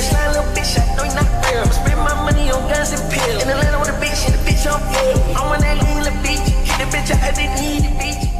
slime, little bitch, I know you're not real. I'ma spend my money on guns and pills. In Atlanta with a bitch, and the bitch on pill. I'm on that lean, little bitch. Get the bitch out of the need, the bitch.